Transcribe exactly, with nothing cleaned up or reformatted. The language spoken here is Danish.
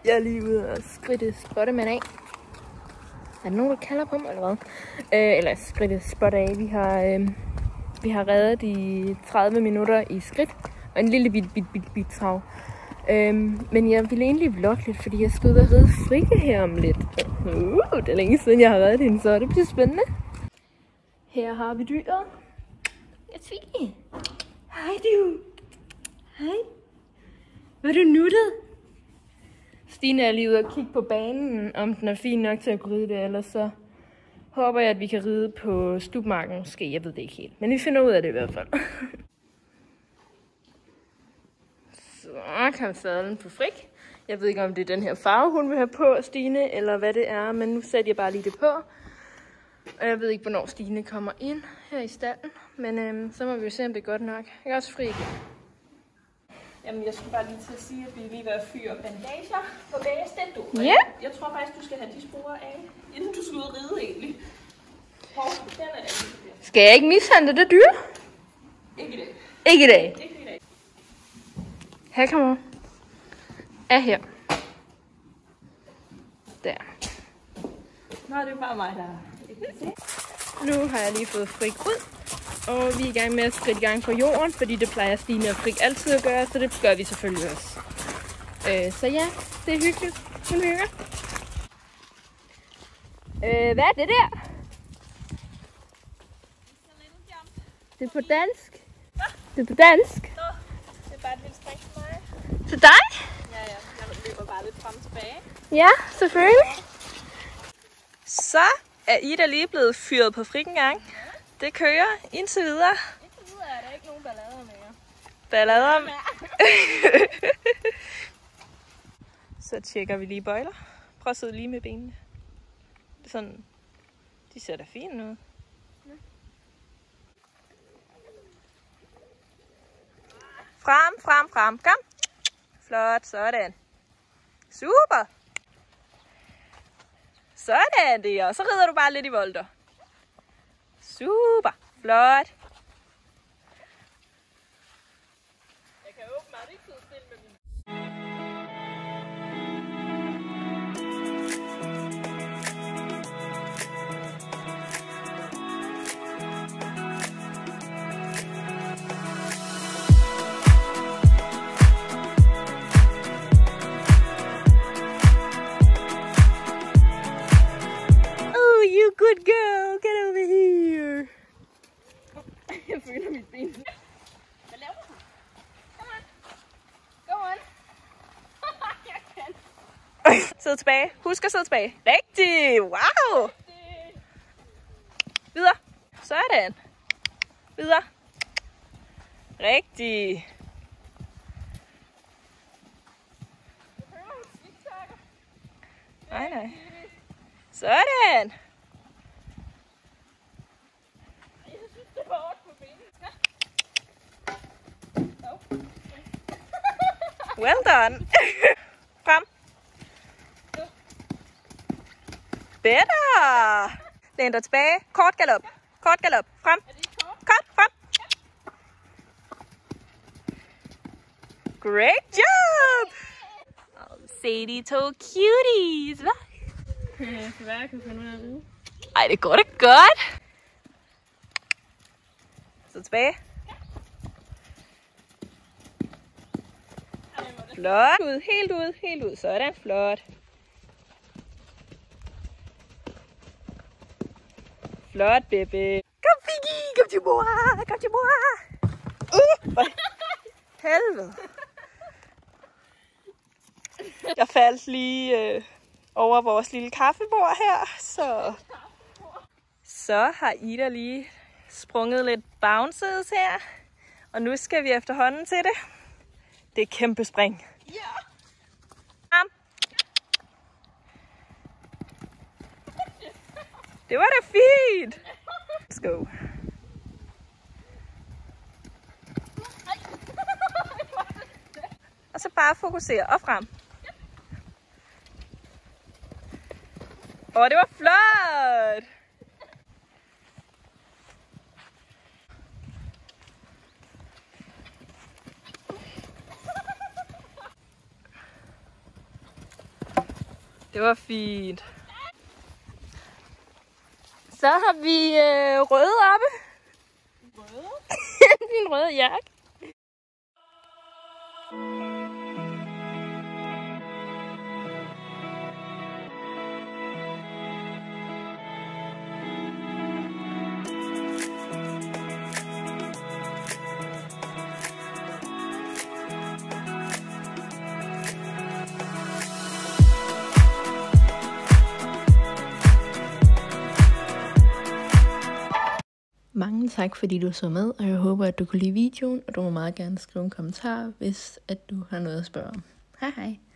Jeg er lige ude og skridte spottemand af. Er der nogen, der kalder på mig, eller hvad? Øh, eller skridte spot af. Vi har, øh, vi har reddet i tredive minutter i skridt. Og en lille bit, bit, bit, bit trav. Øh, men jeg ville egentlig vlogge lidt, fordi jeg skal ud og ride Frikke her om lidt. Uh, det er længe siden, jeg har reddet hende, så det bliver spændende. Her har vi dyret. Jeg sviger. Hej du. Hej. Var du nuttet? Stine er lige ude og kigge på banen, om den er fin nok til at kunne ride det, ellers så håber jeg, at vi kan ride på stubmarken. Måske, jeg ved det ikke helt. Men vi finder ud af det i hvert fald. Så kan vi sadle den på Frik. Jeg ved ikke, om det er den her farve, hun vil have på, Stine, eller hvad det er. Men nu sætter jeg bare lige det på. Og jeg ved ikke, hvornår Stine kommer ind her i stallen. Men øhm, så må vi jo se, om det er godt nok. Jeg er også Frik. Jamen, jeg skulle bare lige til at sige, at vi lige var fyre bandager på bæresten, du. Ja. Jeg, jeg tror faktisk, du skal have de spore af, inden du skal ud og ride egentlig. Hov, den er ikke. Skal jeg ikke mishandle det dyr? Ikke i dag. Ikke i dag? Ikke i dag. Her kommer er her. Der. Nå, det er bare mig, der nu har jeg lige fået Frik ud. Og vi er i gang med at skridt i gang på jorden, fordi det plejer Stine og Frik altid at gøre, så det gør vi selvfølgelig også. Øh, så ja, det er hyggeligt. Hun hygger. Øh, hvad er det der? Det er på dansk. Det er på dansk. Det er bare et lille spring for mig. Til dig? Ja, ja. Jeg løber bare lidt frem og tilbage. Ja, selvfølgelig. Så er Ida lige blevet fyret på Frik en gang. Det kører indtil videre. Indtil videre er der ikke nogen ballader mere. Ballader? Så tjekker vi lige bøjler. Prøv at sidde lige med benene. Det er sådan, de ser da fine ud. Ja. Frem, frem, frem. Kom. Flot, sådan. Super. Sådan det, og så rider du bare lidt i volter. Super, flot. Jeg kan åbenbart ikke sidde stille med min... Oh, you good girl. Get over here. Jeg føler mit ben. Hvad laver du? Come on. Go on. Jeg kan. Sid tilbage. Husk at sidde tilbage. Rigtig. Wow. Rigtig. Videre. Sådan. Videre. Rigtig. Nej, nej. Sådan. Well done. Frem. Better. Læn dig tilbage. Kort galop. Kort galop. Frem. Kort. Frem. Great job. Oh, Sadie to cuties. Hva? Jeg skal være, jeg kan finde ud af at ride. Ej, det går da godt. Så tilbage. Flot. Ud, helt ud, helt ud. Sådan, flot. Flot, baby. Kom, Figgy. Kom til mor. Kom til mor. Uh, helvede. Jeg faldt lige øh, over vores lille kaffebord her, så... Så har Ida lige sprunget lidt bounces her. Og nu skal vi efterhånden til det. Det er et kæmpe spring. Ja. Um. Det var da fint. Let's go. Og så bare fokusere og frem. Åh, det var flot. Det var fint. Så har vi øh, røde oppe. Røde? Min røde jakke. Mange tak, fordi du så med, og jeg håber, at du kunne lide videoen, og du må meget gerne skrive en kommentar, hvis at du har noget at spørge om. Hej hej!